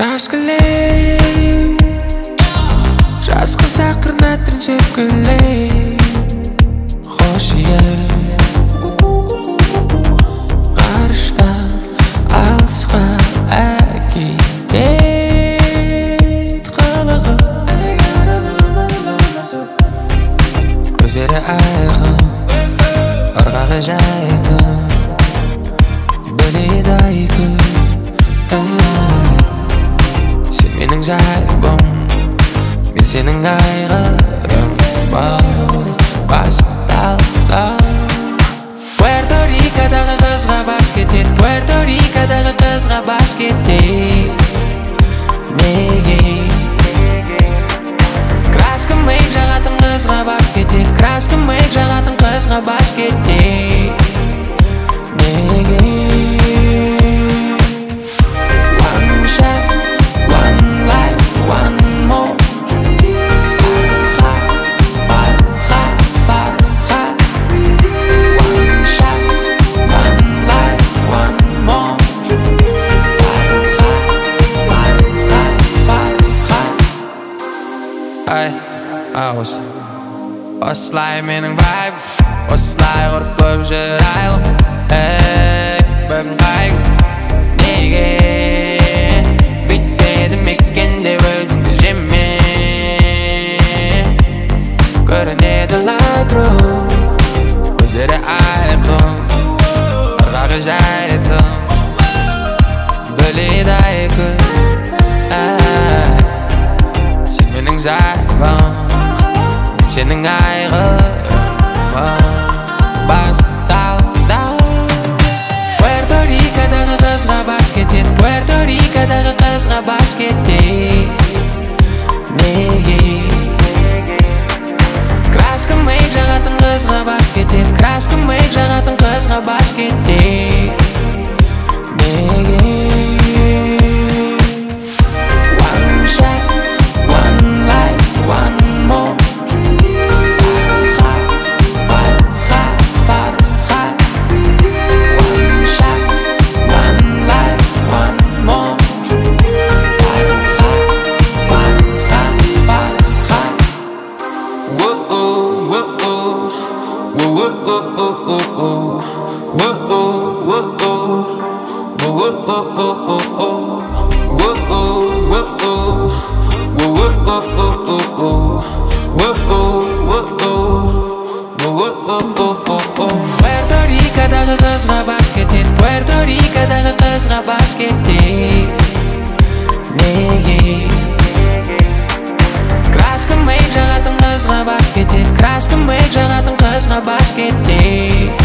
Raskele Жазғы сақырна түрін сөпкілей Қошие Ғарышта алысқа әкет қылығы Көздері айқын Ырғағы жайқын Біледі айқын Сен менің жайбым Мен сенің айғырым Басталды Пуэрто Рикодағы қызға бас кетет Пуэрто Рикодағы қызға бас кетет Неге Краска мейк жағатын қызға бас кетет Краска мейк жағатын қызға бас кетет Неге Осылай менің вайб Осылай ұрып көп жүр айлым Бүгін қай күн Неге Бүйтпеді мекен деп өзіңді жеме Көрінеді лайтру Көздері айқын Ырғағы жайқын Біледі айқын Сен менің жайбым Сенің айғырым Басталды Пуэрто Рикодағы қызға бас кетет Пуэрто Рикодағы қызға бас кетет Неге Краска мейк жағатын қызға бас кетет Краска мейк жағатын қызға бас кетет Неге One shot, one life, one more Puerto Ricодағы қызға бас кетет Puerto Ricодағы қызға бас кетет Неге Краска мейк жағатын қызға бас кетет Краска мейк жағатын қызға бас кетет